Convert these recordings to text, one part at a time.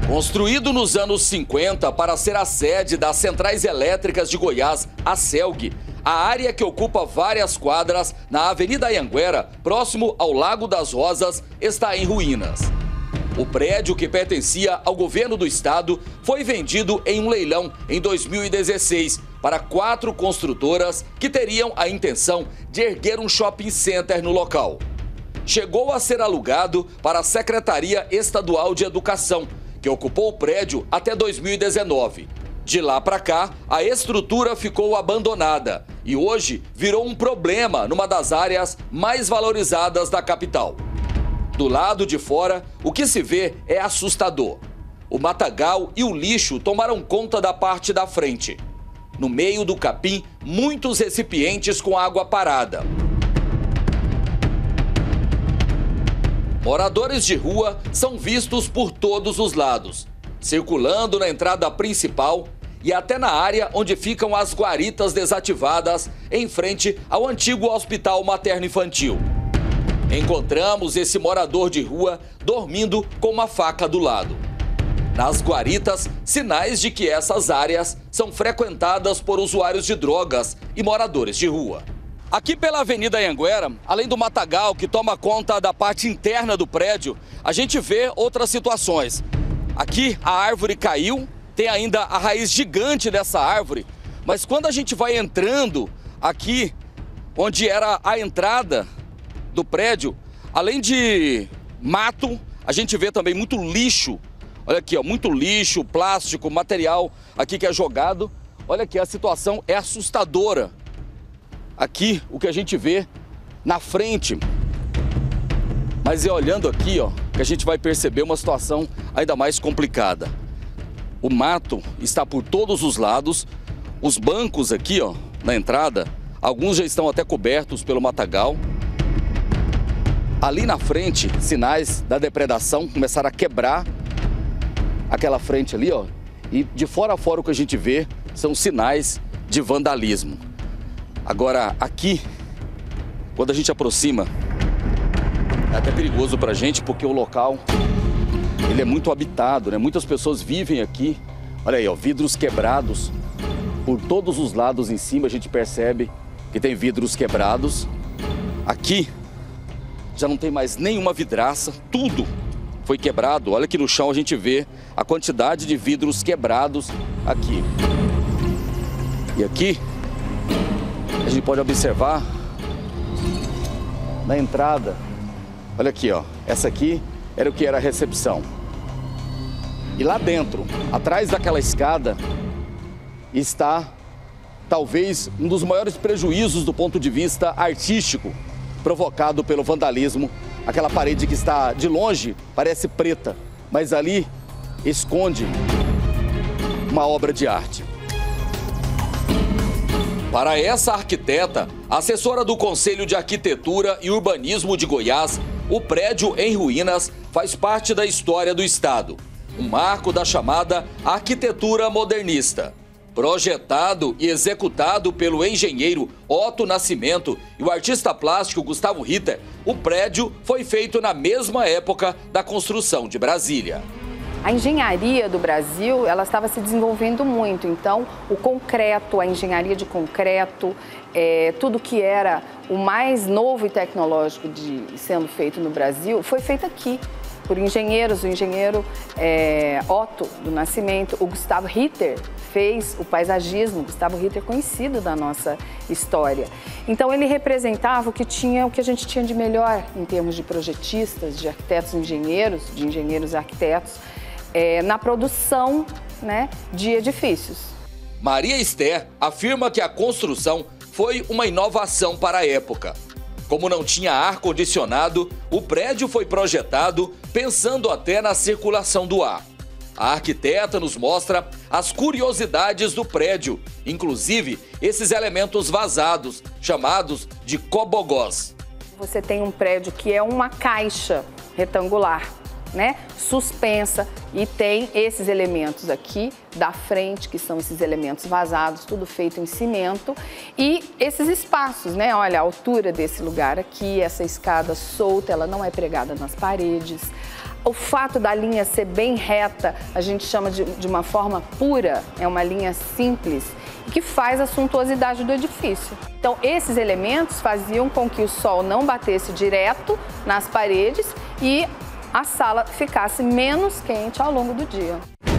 Construído nos anos 50 para ser a sede das Centrais Elétricas de Goiás, a CELG, a área que ocupa várias quadras na Avenida Anhanguera, próximo ao Lago das Rosas, está em ruínas. O prédio, que pertencia ao governo do estado, foi vendido em um leilão em 2016 para 4 construtoras que teriam a intenção de erguer um shopping center no local. Chegou a ser alugado para a Secretaria Estadual de Educação, que ocupou o prédio até 2019. De lá para cá, a estrutura ficou abandonada e hoje virou um problema numa das áreas mais valorizadas da capital. Do lado de fora, o que se vê é assustador. O matagal e o lixo tomaram conta da parte da frente. No meio do capim, muitos recipientes com água parada. Moradores de rua são vistos por todos os lados, circulando na entrada principal e até na área onde ficam as guaritas desativadas, em frente ao antigo Hospital Materno-Infantil. Encontramos esse morador de rua dormindo com uma faca do lado. Nas guaritas, sinais de que essas áreas são frequentadas por usuários de drogas e moradores de rua. Aqui pela Avenida Anhanguera, além do matagal que toma conta da parte interna do prédio, a gente vê outras situações. Aqui a árvore caiu, tem ainda a raiz gigante dessa árvore, mas quando a gente vai entrando aqui, onde era a entrada do prédio, além de mato, a gente vê também muito lixo. Olha aqui, ó, muito lixo, plástico, material aqui que é jogado. Olha aqui, a situação é assustadora. Aqui, o que a gente vê na frente. Mas é olhando aqui, ó, que a gente vai perceber uma situação ainda mais complicada. O mato está por todos os lados. Os bancos aqui, ó, na entrada, alguns já estão até cobertos pelo matagal. Ali na frente, sinais da depredação começaram a quebrar aquela frente ali, ó. E de fora a fora o que a gente vê são sinais de vandalismo. Agora, aqui, quando a gente aproxima, é até perigoso pra gente, porque o local, ele é muito habitado, né? Muitas pessoas vivem aqui. Olha aí, ó, vidros quebrados por todos os lados em cima, a gente percebe que tem vidros quebrados. Aqui, já não tem mais nenhuma vidraça, tudo foi quebrado. Olha aqui no chão a gente vê a quantidade de vidros quebrados aqui. E aqui a gente pode observar na entrada. Olha aqui, ó. Essa aqui era o que era a recepção. E lá dentro, atrás daquela escada, está talvez um dos maiores prejuízos do ponto de vista artístico provocado pelo vandalismo. Aquela parede que está de longe parece preta, mas ali esconde uma obra de arte. Para essa arquiteta, assessora do Conselho de Arquitetura e Urbanismo de Goiás, o prédio em ruínas faz parte da história do estado. Um marco da chamada arquitetura modernista. Projetado e executado pelo engenheiro Otto Nascimento e o artista plástico Gustavo Ritter, o prédio foi feito na mesma época da construção de Brasília. A engenharia do Brasil, ela estava se desenvolvendo muito, então o concreto, a engenharia de concreto, tudo que era o mais novo e tecnológico sendo feito no Brasil, foi feito aqui. Por engenheiros, o engenheiro Otto do Nascimento, o Gustavo Ritter fez o paisagismo, Gustavo Ritter conhecido da nossa história. Então ele representava o que a gente tinha de melhor em termos de projetistas, de arquitetos engenheiros, de engenheiros e arquitetos, na produção, né, de edifícios. Maria Esther afirma que a construção foi uma inovação para a época. Como não tinha ar-condicionado, o prédio foi projetado pensando até na circulação do ar. A arquiteta nos mostra as curiosidades do prédio, inclusive esses elementos vazados, chamados de cobogós. Você tem um prédio que é uma caixa retangular. né, suspensa, e tem esses elementos aqui da frente, que são esses elementos vazados, tudo feito em cimento, e esses espaços, né, olha a altura desse lugar aqui, essa escada solta, ela não é pregada nas paredes. O fato da linha ser bem reta, a gente chama de uma forma pura, é uma linha simples, que faz a suntuosidade do edifício. Então, esses elementos faziam com que o sol não batesse direto nas paredes e a sala ficasse menos quente ao longo do dia.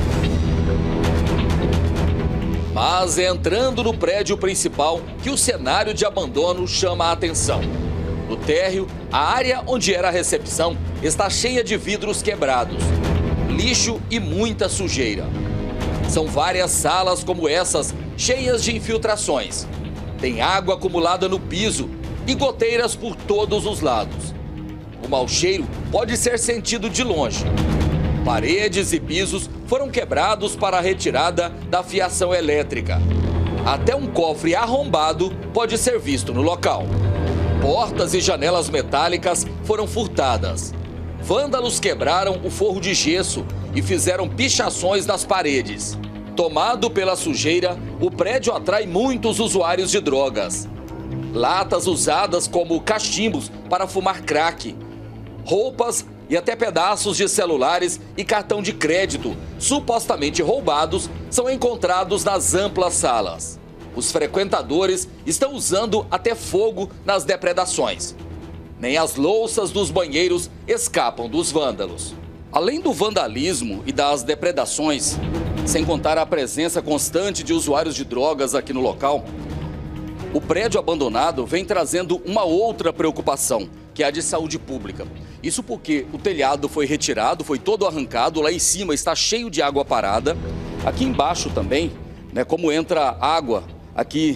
Mas é entrando no prédio principal que o cenário de abandono chama a atenção. No térreo, a área onde era a recepção está cheia de vidros quebrados, lixo e muita sujeira. São várias salas como essas, cheias de infiltrações. Tem água acumulada no piso e goteiras por todos os lados. O mau cheiro pode ser sentido de longe. Paredes e pisos foram quebrados para a retirada da fiação elétrica. Até um cofre arrombado pode ser visto no local. Portas e janelas metálicas foram furtadas. Vândalos quebraram o forro de gesso e fizeram pichações nas paredes. Tomado pela sujeira, o prédio atrai muitos usuários de drogas. Latas usadas como cachimbos para fumar crack, roupas e até pedaços de celulares e cartão de crédito, supostamente roubados, são encontrados nas amplas salas. Os frequentadores estão usando até fogo nas depredações. Nem as louças dos banheiros escapam dos vândalos. Além do vandalismo e das depredações, sem contar a presença constante de usuários de drogas aqui no local, o prédio abandonado vem trazendo uma outra preocupação, que é a de saúde pública. Isso porque o telhado foi retirado, foi todo arrancado, lá em cima está cheio de água parada. Aqui embaixo também, né, como entra água aqui,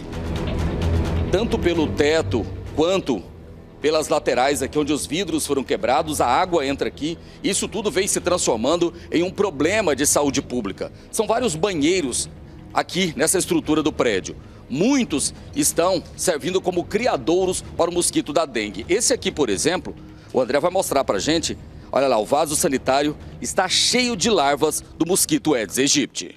tanto pelo teto quanto pelas laterais aqui onde os vidros foram quebrados, a água entra aqui. Isso tudo vem se transformando em um problema de saúde pública. São vários banheiros aqui nessa estrutura do prédio. Muitos estão servindo como criadouros para o mosquito da dengue. Esse aqui, por exemplo, o André vai mostrar para a gente. Olha lá, o vaso sanitário está cheio de larvas do mosquito Aedes aegypti.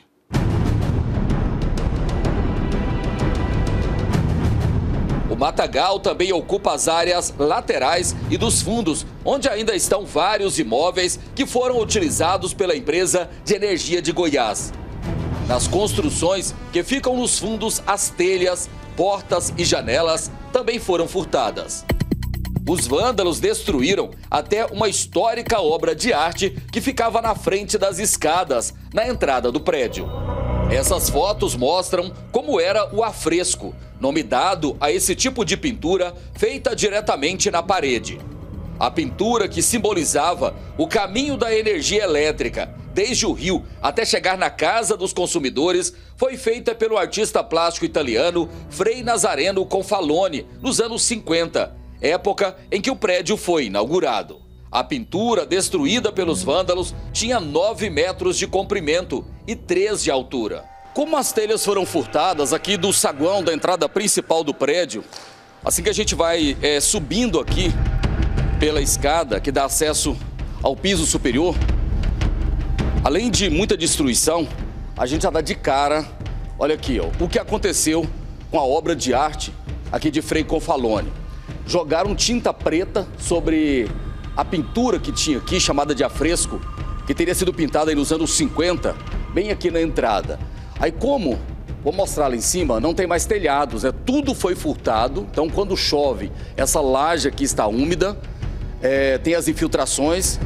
O matagal também ocupa as áreas laterais e dos fundos, onde ainda estão vários imóveis que foram utilizados pela empresa de energia de Goiás. Nas construções que ficam nos fundos, as telhas, portas e janelas também foram furtadas. Os vândalos destruíram até uma histórica obra de arte que ficava na frente das escadas, na entrada do prédio. Essas fotos mostram como era o afresco, nome dado a esse tipo de pintura feita diretamente na parede. A pintura que simbolizava o caminho da energia elétrica, desde o rio até chegar na casa dos consumidores, foi feita pelo artista plástico italiano Frei Nazareno Confalone, nos anos 50, época em que o prédio foi inaugurado. A pintura, destruída pelos vândalos, tinha 9 metros de comprimento e 3 de altura. Como as telhas foram furtadas aqui do saguão da entrada principal do prédio, assim que a gente vai subindo aqui pela escada que dá acesso ao piso superior, além de muita destruição, a gente já dá de cara, olha aqui, ó, o que aconteceu com a obra de arte aqui de Frei Confalone. Jogaram tinta preta sobre a pintura que tinha aqui, chamada de afresco, que teria sido pintada aí nos anos 50, bem aqui na entrada. Aí como, vou mostrar lá em cima, não tem mais telhados, tudo foi furtado. Então quando chove, essa laje aqui está úmida, tem as infiltrações.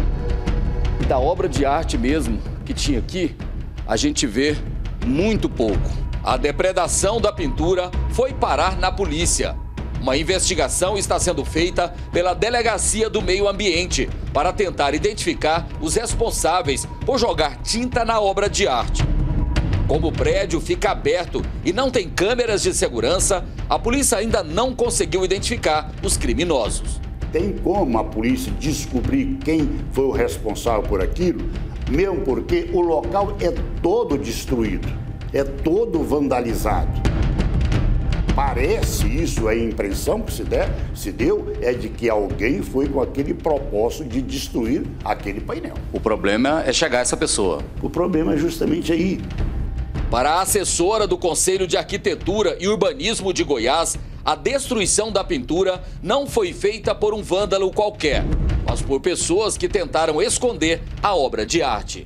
Da obra de arte mesmo que tinha aqui, a gente vê muito pouco. A depredação da pintura foi parar na polícia. Uma investigação está sendo feita pela Delegacia do Meio Ambiente para tentar identificar os responsáveis por jogar tinta na obra de arte. Como o prédio fica aberto e não tem câmeras de segurança, a polícia ainda não conseguiu identificar os criminosos. Tem como a polícia descobrir quem foi o responsável por aquilo, mesmo porque o local é todo destruído, é todo vandalizado. Parece isso, a impressão que se deu é de que alguém foi com aquele propósito de destruir aquele painel. O problema é chegar a essa pessoa. O problema é justamente aí. Para a assessora do Conselho de Arquitetura e Urbanismo de Goiás, a destruição da pintura não foi feita por um vândalo qualquer, mas por pessoas que tentaram esconder a obra de arte.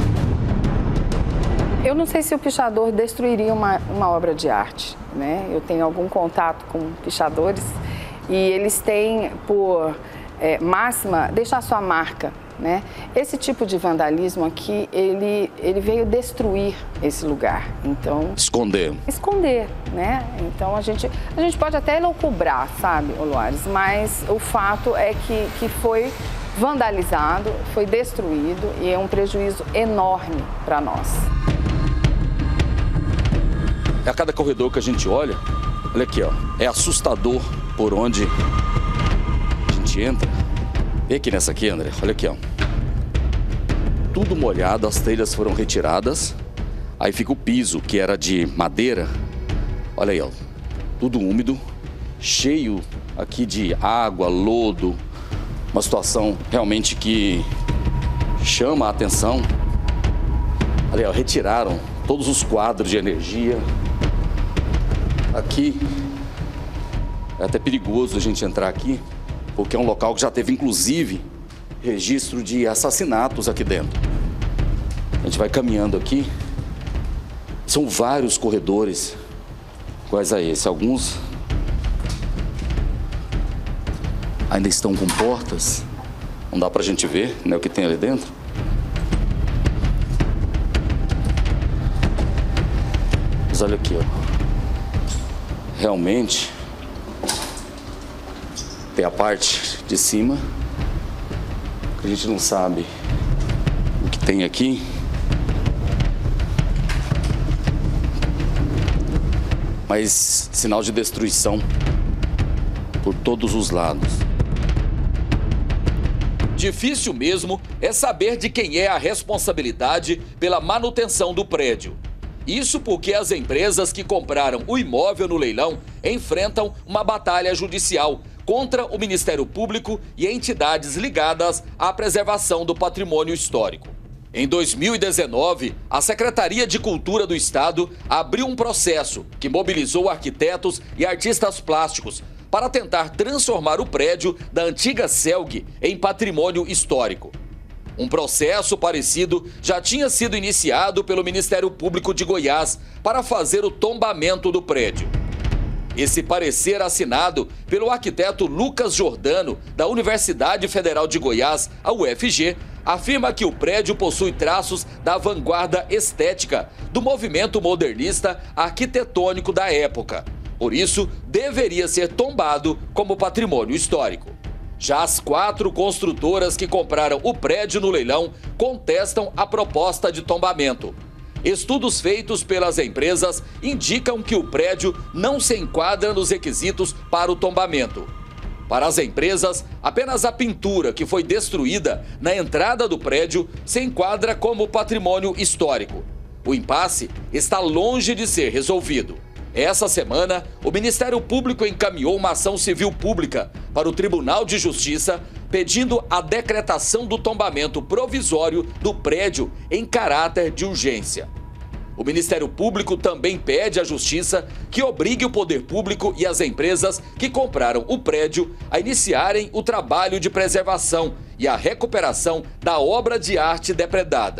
Eu não sei se o pichador destruiria uma obra de arte, né? Eu tenho algum contato com pichadores e eles têm por máxima deixar sua marca, né? Esse tipo de vandalismo aqui, ele veio destruir esse lugar, então... Esconder, né? Então a gente pode até elucubrar, sabe, Loares, mas o fato é que foi vandalizado, foi destruído e é um prejuízo enorme para nós. A cada corredor que a gente olha aqui, ó, é assustador por onde a gente entra. Vem aqui nessa aqui, André, olha aqui, ó. Tudo molhado, as telhas foram retiradas. Aí fica o piso, que era de madeira. Olha aí, ó, tudo úmido, cheio aqui de água, lodo. Uma situação realmente que chama a atenção. Olha aí, ó, retiraram todos os quadros de energia. Aqui é até perigoso a gente entrar aqui, porque é um local que já teve, inclusive, registro de assassinatos aqui dentro. A gente vai caminhando aqui. São vários corredores iguais a esse. Alguns ainda estão com portas. Não dá pra gente ver, né, o que tem ali dentro. Mas olha aqui, ó. Realmente tem a parte de cima que a gente não sabe o que tem aqui. Mas sinal de destruição por todos os lados. Difícil mesmo é saber de quem é a responsabilidade pela manutenção do prédio. Isso porque as empresas que compraram o imóvel no leilão enfrentam uma batalha judicial contra o Ministério Público e entidades ligadas à preservação do patrimônio histórico. Em 2019, a Secretaria de Cultura do Estado abriu um processo que mobilizou arquitetos e artistas plásticos para tentar transformar o prédio da antiga Celg em patrimônio histórico. Um processo parecido já tinha sido iniciado pelo Ministério Público de Goiás para fazer o tombamento do prédio. Esse parecer assinado pelo arquiteto Lucas Jordano, da Universidade Federal de Goiás, a UFG, afirma que o prédio possui traços da vanguarda estética do movimento modernista arquitetônico da época. Por isso, deveria ser tombado como patrimônio histórico. Já as 4 construtoras que compraram o prédio no leilão contestam a proposta de tombamento. Estudos feitos pelas empresas indicam que o prédio não se enquadra nos requisitos para o tombamento. Para as empresas, apenas a pintura que foi destruída na entrada do prédio se enquadra como patrimônio histórico. O impasse está longe de ser resolvido. Essa semana, o Ministério Público encaminhou uma ação civil pública para o Tribunal de Justiça, pedindo a decretação do tombamento provisório do prédio em caráter de urgência. O Ministério Público também pede à Justiça que obrigue o poder público e as empresas que compraram o prédio a iniciarem o trabalho de preservação e a recuperação da obra de arte depredada.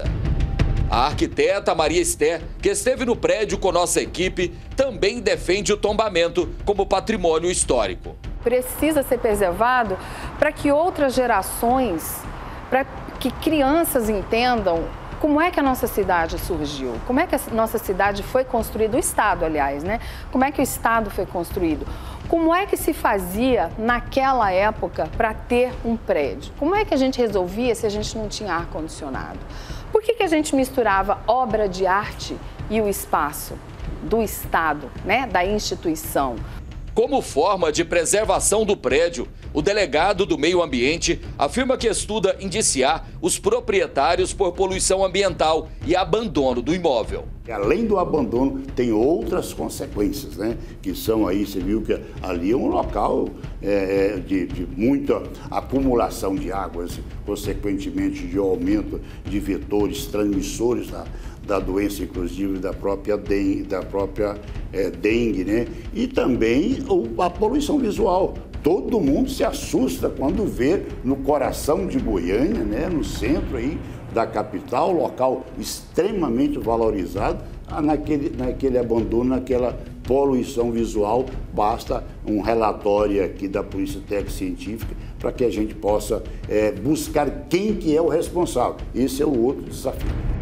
A arquiteta Maria Esther, que esteve no prédio com nossa equipe, também defende o tombamento como patrimônio histórico. Precisa ser preservado para que outras gerações, para que crianças entendam como é que a nossa cidade surgiu, como é que a nossa cidade foi construída, o Estado, aliás, né? Como é que o Estado foi construído? Como é que se fazia naquela época para ter um prédio? Como é que a gente resolvia se a gente não tinha ar-condicionado? Por que a gente misturava obra de arte e o espaço do Estado, né? Da instituição? Como forma de preservação do prédio, o delegado do Meio Ambiente afirma que estuda indiciar os proprietários por poluição ambiental e abandono do imóvel. Além do abandono, tem outras consequências, né? Que são aí, você viu que ali é um local de muita acumulação de águas, consequentemente de aumento de vetores transmissores da doença, inclusive da própria dengue, né? E também a poluição visual. Todo mundo se assusta quando vê no coração de Goiânia, né? No centro aí da capital, local extremamente valorizado, naquele abandono, naquela poluição visual. Basta um relatório aqui da Polícia Técnica Científica para que a gente possa buscar quem que é o responsável. Esse é o outro desafio.